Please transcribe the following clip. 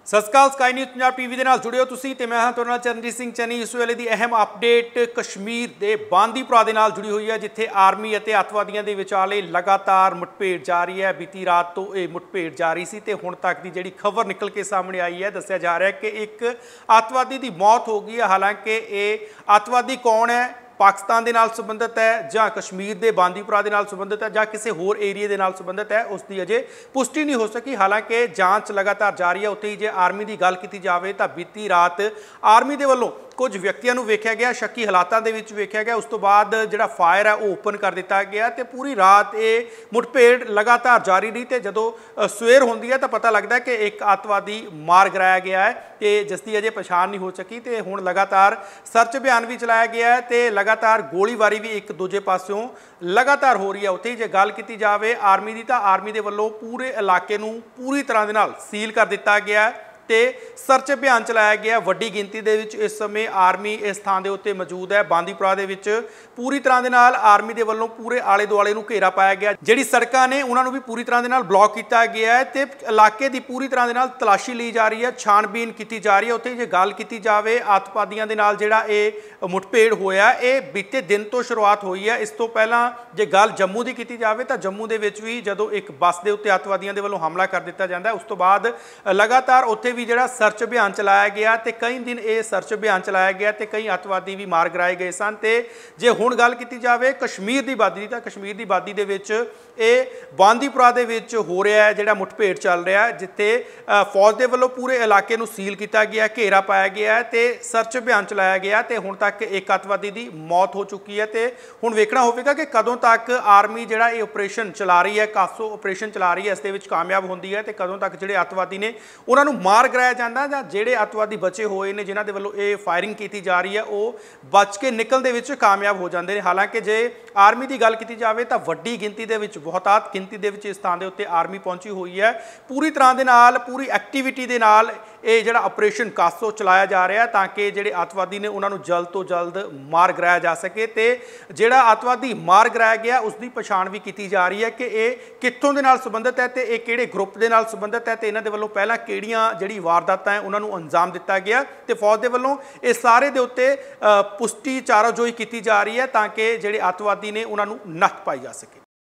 सत श्री अकाल sky news Punjab TV के नाल जुड़े हो तुसीं ते मैं हाँ तुहाडे नाल चरणजीत सिंह चन्नी। इस वेले की अहम अपडेट कश्मीर के बांदीपुरा के नाल जुड़ी हुई है, जिथे आर्मी और अतवादियों के विचाले लगातार मुठभेड़ जारी है। बीती रात तो ये मुठभेड़ जारी सी ते हुण तक की जिहड़ी खबर निकल के सामने आई है, दस्सिया जा रहा है कि एक अतवादी की मौत हो गई है। हालांकि ये अतवादी कौन है, पाकिस्तान के नाल संबंधित है जां कश्मीर के बांदीपुरा के नाल संबंधित है जां किसी होर एरिए के नाल संबंधित है, उसकी अजे पुष्टि नहीं हो सकी। हालांकि जांच लगातार जारी है। उत्ते ही जे आर्मी की गल की जाए तो बीती रात आर्मी के वलों कुछ व्यक्तियों को वेख्या गया, शक्की हालातों के विच वेख्या गया। उस तो बाद जिहड़ा फायर है वो ओपन कर दिता गया तो पूरी रात ये मुठभेड़ लगातार जारी रही। तो जदों सवेर होंदी है तो पता लगता है कि एक अतवादी मार गिराया गया है कि जिसकी अजे पछाण नहीं हो सकी। तो हुण लगातार सर्च अभियान भी चलाया गया है तो लगातार गोलीबारी भी एक दूजे पासों लगातार हो रही है। उत्थे जे गल की जाए आर्मी की, तो आर्मी के वलों पूरे इलाके नूं पूरी तरह दे नाल सील कर दिता गया है ते सर्च अभियान चलाया गया। वड्डी गिनती दे विच इस समय आर्मी इस थां दे उत्ते मौजूद है। बांदीपुरा दे विच पूरी तरह दे नाल आर्मी दे वल्लों पूरे आले दुआले नूं घेरा पाया गया। जिहड़ी सड़कां ने उन्हां नूं भी पूरी तरह दे नाल ब्लॉक किया गया है ते इलाके की पूरी तरह दे नाल तलाशी ली जा रही है, छानबीन की जा रही है। उत्थे जे गल की जाए अतवादियों दे नाल जिहड़ा ये मुठभेड़ होया, ये बीते दिन तो शुरुआत हुई है। इस तो पहलां जे गल जम्मू की की जाए तो जम्मू दे विच भी जदों एक बस के उत्ते अतवादियों के वल्लों हमला कर दिता जाता है, उस तो बाद लगातार उत्थे भी जिहड़ा सर्च अभियान चलाया गया तो कई दिन ये सर्च अभियान चलाया गया तो कई अतवादी भी मार गिराए गए सन। तो जे हुण गल की जाए कश्मीर की आबादी की, तो कश्मीर की आबादी दे विच ये बांदीपुरा दे विच हो रहा है जिहड़ा मुठभेड़ चल रहा है, जिथे फौज के वल्लों पूरे इलाके नूं सील किया गया, घेरा पाया गया है तो सर्च अभियान चलाया गया। तो हुण तक एक अतवादी की मौत हो चुकी है। तो हुण वेखना होवेगा कि कदों तक आर्मी जिहड़ा ये ऑपरेशन चला रही है, कासो ऑपरेशन चला रही है, इस दे विच कामयाब होंदी है तो कदों तक जिहड़े अतवादी ने उन्हां नूं मार गिराया जांदा जां जिहड़े अतवादी बचे हुए ने जिन्हां दे वल्लों ये फायरिंग की जा रही है वो बच के निकलने विच कामयाब हो जाते हैं। हालांकि जे आर्मी की गल की जाए तो वड्डी गिनती दे विच बहुतात गिनती दे विच इस थां दे उत्ते आर्मी पहुंची हुई है। पूरी तरह दे नाल पूरी एक्टिविटी दे नाल ये जिहड़ा ऑपरेशन कासो चलाया जा रहा है ताकि जिहड़े अतवादी ने उन्हां नूं जल्द तो जल्द मार गिराया जा सके। तो जिहड़ा अतवादी मार गिराया गया उसकी पछाण भी की जा रही है कि ये कित्थों दे नाल संबंधित है तो ये किहड़े ग्रुप दे नाल संबंधित है तो इन्हां दे वल्लों पहलां किहड़ियां जिहड़ी वारदातां है उन्हां नूं अंजाम दिता गया। तो फौज के वलों इस सारे दे उत्ते पुष्टि चाराजोई की जा रही है ताकि जिहड़े अतवादी ने उन्हां नूं नੱਥ पाई जा सके।